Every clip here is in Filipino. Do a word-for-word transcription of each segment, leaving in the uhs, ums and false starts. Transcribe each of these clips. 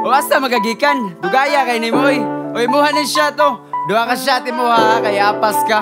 O asa magagikan, dugaya kay ni Moy. O imuha ni siya to. Duha ka shot mo ha, kaya apas ka.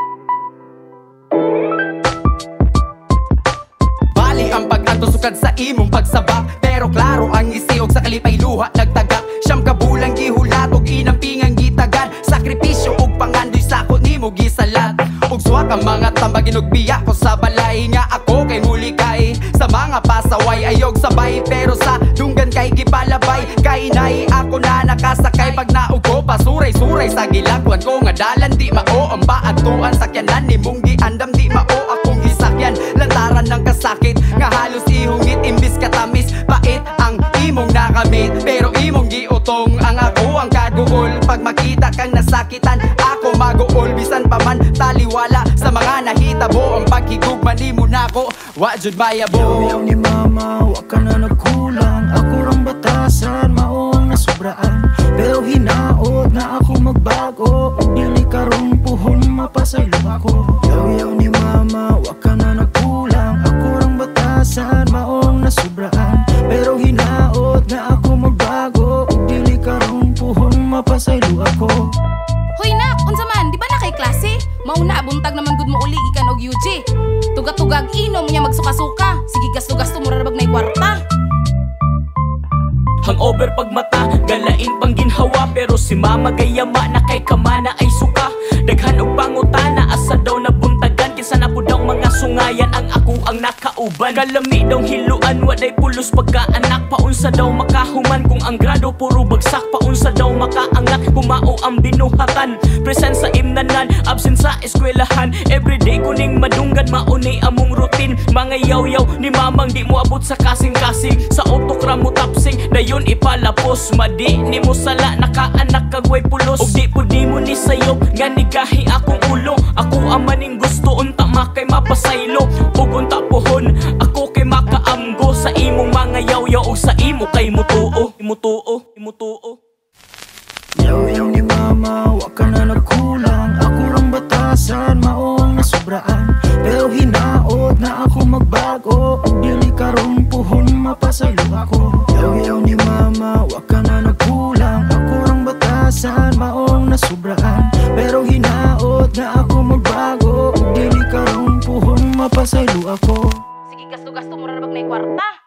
Bali ang pag-anto sukad sa imong pagsaba, pero klaro ang isiog sa kalipay luha nagtaga. Siyam ka bulang gihulat og inampingang gitagan, sakripisyo og pangandoy sakot nimo gisalat. Ug suwa ka mga tambagin og biya ko sa balay, nga ako kay muli kay sa mga pasaway. Ayog sabay pero sa dunggan kay gipalabay, kay nay ako na nakasakay. Pag naog ko pasuray-suray sa gilakwan ko, nga dalan di mao ang baatuan. Sakyanan nimong di andam di mao akong gisakyan. Lantaran ng kasakit nga halos ihungit, imbis katamis pait ang imong nakamit. Pero imong giutong ang ako ang kaduol. Pag makita kang nasakitan ako maguol, bisan pa man taliwala sa mga nahitabo. Ang paghigugma nimo nako wa jud mayabo. Yaw-yaw ni mama, wa ka na nagkulang. Ako rang batasan, maong nasubraan. Pero hinaot na ako magbago, ug dili karong puhon mapasaylo ako. Yaw-yaw ni mama, wa ka na nagkulang. Ako rang batasan, maong nasubraan. Pero hinaot na ako magbago, ug dili karong puhon mapasaylo ako. Hoy nak, unsa man, di ba na kay klase? Mauna buntag naman gud mo uli ikan og U G. Tugatugag inom niya magsuka-suka. Sige gasto-gasto mura ra bag nay kwarta. Hangover pag mata, galain pang ginhawa. Pero si mama gayama na kay kamana ay suka. Daghan og pangutana, asa daw nabuntagan. Kinsa na po daw mga sungayan ang ako ang nakauban. Kalami daw hiluan, waday pulos pagkaanak. Paunsa daw makahuman kung ang grado puro bagsak. Paunsa daw makaangat kumao ang binuhatan. Present sa imnanan, absent sa eskwelahan. Everyday kuning madunggan, mauni among routine. Mga yaw-yaw ni mamang di mo abot sa kasing-kasing. Sa otokra mo tapsing, dayon ipalapos. Madi ni mo sala, nakaanak kagway pulos. Og di po di mo ni sayop, ganigahi akong ulo. Ako ang maning gusto, unta makay mapasaylo. Ug unta pohon, ako kay makaamgo. Sa imong mga yaw-yaw o sa imo kay mutuo. Imutuo, imutuo. Yaw-yaw ni mama, wa ka na nagkulang. Ako rang batasan, maong nasubraan. Pero hinaot na ako magbago, ug dili karong puhon mapasaylo ako. Yaw-yaw ni mama, wa ka na nagkulang. Ako rang batasan, maong nasubraan. Pero hinaot na ako magbago, ug dili karong puhon mapasaylo ako. Sige gasto-gasto mura ra bag nay kwarta.